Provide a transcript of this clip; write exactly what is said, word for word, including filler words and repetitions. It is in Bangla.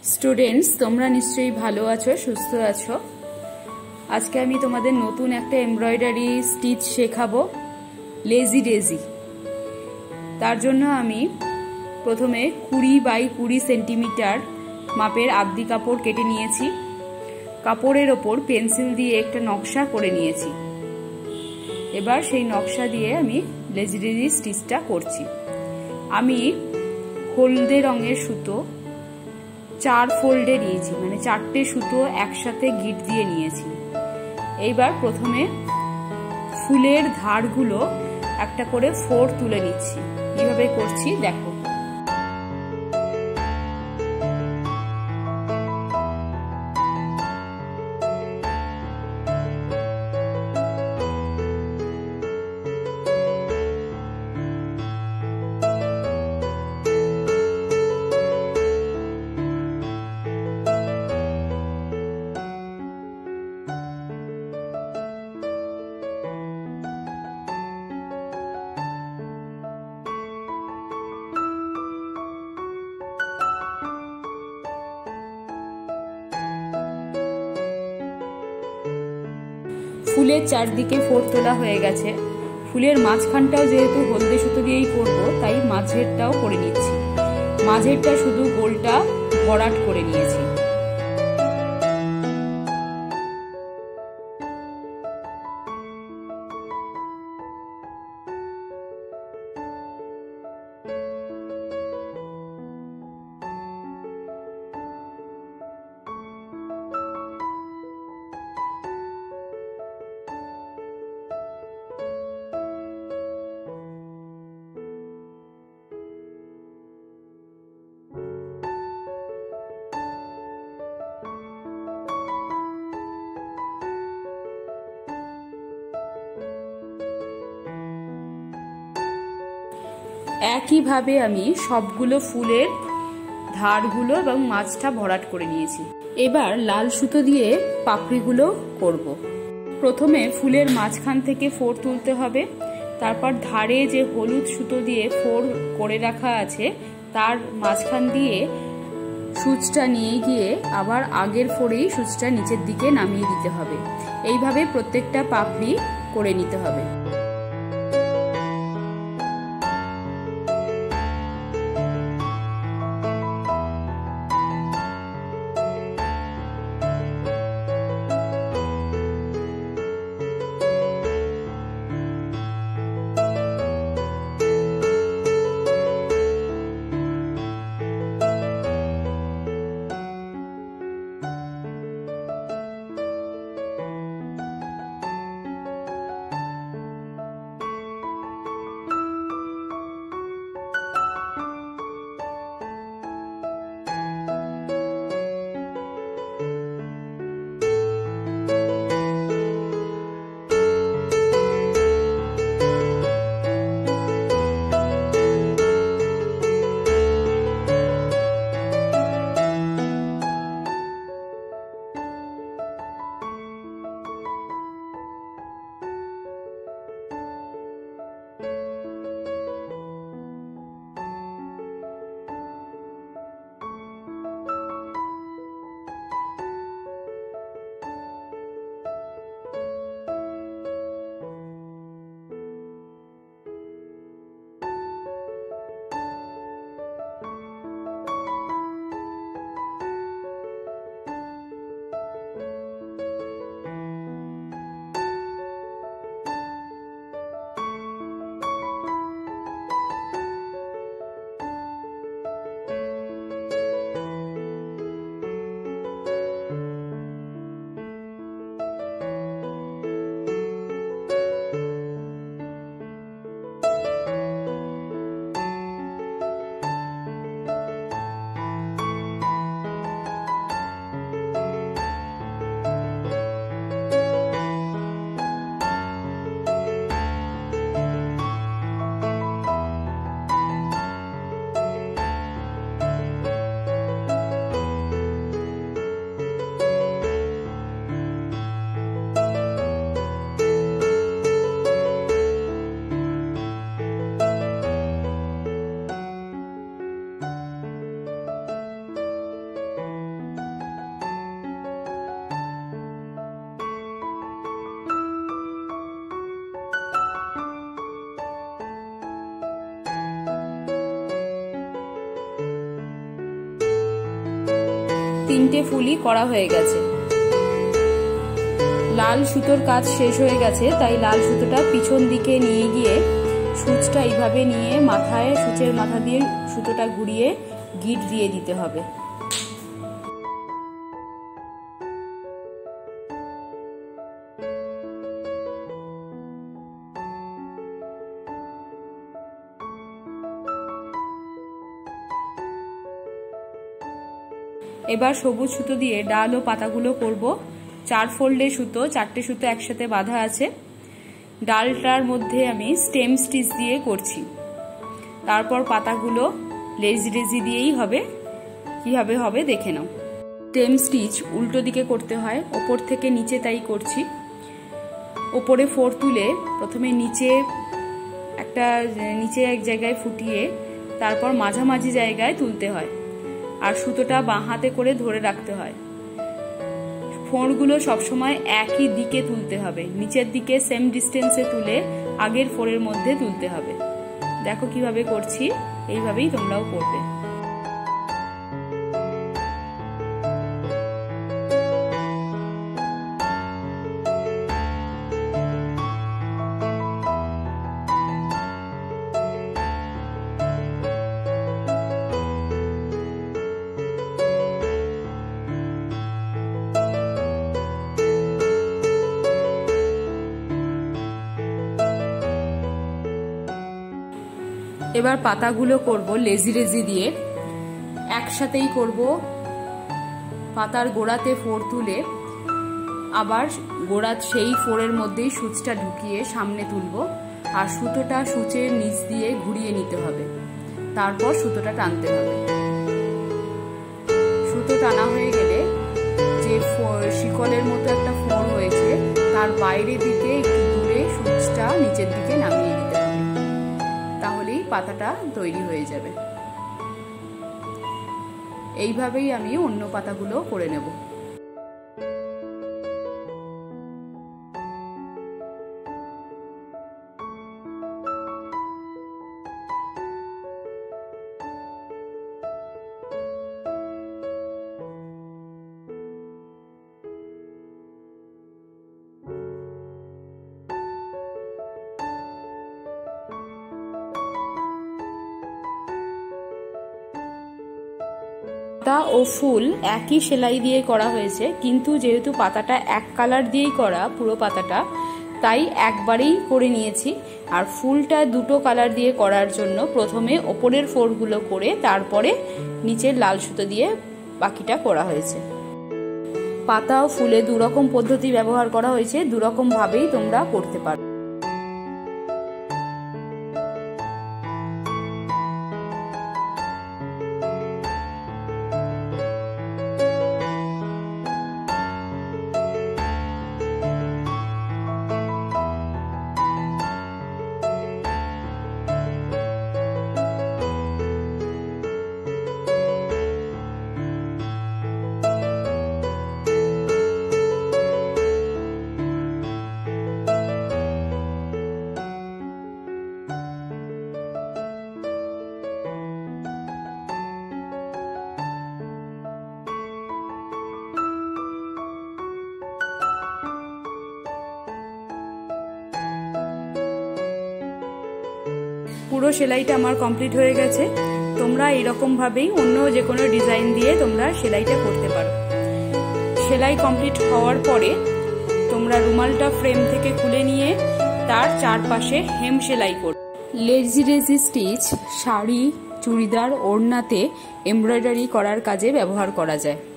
स्टूडेंट्स তোমরা নিশ্চয়ই ভালো আছো সুস্থ আছো। আজকে আমি তোমাদের নতুন একটা এমব্রয়ডারি স্টিচ শেখাবো, লেজি ডেজি। তার জন্য আমি প্রথমে কুড়ি বাই কুড়ি সেন্টিমিটার মাপের আবদি কাপড় কেটে নিয়েছি। কাপড়ের ওপর পেন্সিল দিয়ে একটা নকশা করে নিয়েছি। এবার সেই নকশা দিয়ে আমি লেজি ডেজি স্টিচটা করছি। আমি হলদে রঙের সুতো চার ফোল্ডে নিয়েছি, মানে চারটে সুতো একসাথে গিট দিয়ে নিয়েছি। এইবার প্রথমে ফুলের ধারগুলো একটা করে ফোর তুলে নিচ্ছি। কিভাবে করছি দেখো। ফুলের চারদিকে ফোর তোলা হয়ে গেছে। ফুলের মাঝখানটাও যেহেতু হলদে সুতো দিয়েই করবো, তাই মাঝেরটাও করে নিচ্ছি। মাঝেরটা শুধু গোলটা ভরাট করে নিয়েছি। একইভাবে আমি সবগুলো ফুলের ধারগুলো এবং মাঝটা ভরাট করে নিয়েছি। এবার লাল সুতো দিয়ে পাপড়িগুলো করব। প্রথমে ফুলের মাঝখান থেকে ফোর তুলতে হবে, তারপর ধারে যে হলুদ সুতো দিয়ে ফোর করে রাখা আছে তার মাঝখান দিয়ে সূচটা নিয়ে গিয়ে আবার আগের ফোরেই সূচটা নিচের দিকে নামিয়ে দিতে হবে। এইভাবে প্রত্যেকটা পাপড়ি করে নিতে হবে। তিনটে ফুলই করা হয়ে গেছে। লাল সুতোর কাজ শেষ হয়ে গেছে, তাই লাল সুতোটা পিছন দিকে নিয়ে গিয়ে সূচটা এইভাবে নিয়ে মাথায় সূচের মাথা দিয়ে সুতোটা ঘুরিয়ে গিট দিয়ে দিতে হবে। এবার সবুজ সুতো দিয়ে ডাল ও পাতাগুলো করব। চার ফোল্ডে সুতো, চারটে সুতো একসাথে বাঁধা আছে। ডালটার মধ্যে আমি স্টেম স্টিচ দিয়ে করছি। তারপর পাতাগুলো লেজি লেজি দিয়েই হবে। কিভাবে হবে দেখে নাও। স্টেম স্টিচ উল্টো দিকে করতে হয়, ওপর থেকে নিচে তাই করছি। ওপরে ফোর তুলে প্রথমে নিচে একটা নিচে এক জায়গায় ফুটিয়ে তারপর মাঝামাঝি জায়গায় তুলতে হয়, আর সুতোটা বাঁ হাতে করে ধরে রাখতে হয়। ফোরগুলো সবসময় একই দিকে তুলতে হবে, নিচের দিকে সেম ডিস্টেন্সে তুলে আগের ফোরের মধ্যে তুলতে হবে। দেখো কিভাবে করছি, এইভাবেই তোমরাও করবে। এবার পাতাগুলো করব লেজি লেজি দিয়ে, একসাথেই করব। পাতার গোড়াতে ফোর তুলে আবার গোড়া সেই ফোরের মধ্যেই সূচটা ঢুকিয়ে সামনে তুলব, আর সুতোটা সূচের নিচ দিয়ে ঘুরিয়ে নিতে হবে। তারপর সুতোটা টানতে হবে। সুতো টানা হয়ে গেলে যে শিকলের মতো একটা ফোর হয়েছে তার বাইরে দিকে একটু দূরে সূচটা নিচের দিকে নামিয়ে দিতে হবে। তাহলেই পাতাটা তৈরি হয়ে যাবে। এইভাবেই আমি অন্য পাতাগুলো করে নেব। পাতা ও ফুল একই সেলাই দিয়ে করা হয়েছে, কিন্তু যেহেতু পাতাটা এক কালার দিয়েই করা পুরো পাতাটা, তাই একবারেই করে নিয়েছি। আর ফুলটা দুটো কালার দিয়ে করার জন্য প্রথমে ওপরের ফোরগুলো করে তারপরে নিচের লাল সুতো দিয়ে বাকিটা করা হয়েছে। পাতা ও ফুলে দুরকম পদ্ধতি ব্যবহার করা হয়েছে, দুরকম ভাবেই তোমরা করতে পারো। পুরো সেলাইটা আমার কমপ্লিট হয়ে গেছে। তোমরা এরকম ভাবেই অন্য যে কোনো ডিজাইন দিয়ে তোমরা সেলাইটা করতে পারো। সেলাই কমপ্লিট হওয়ার পরে তোমরা রুমালটা ফ্রেম থেকে খুলে নিয়ে তার চারপাশে হেম সেলাই করো। Lazy lazy stitch sari, churidar, ওড়নাতে এমব্রয়ডারি করার কাজে ব্যবহার করা যায়।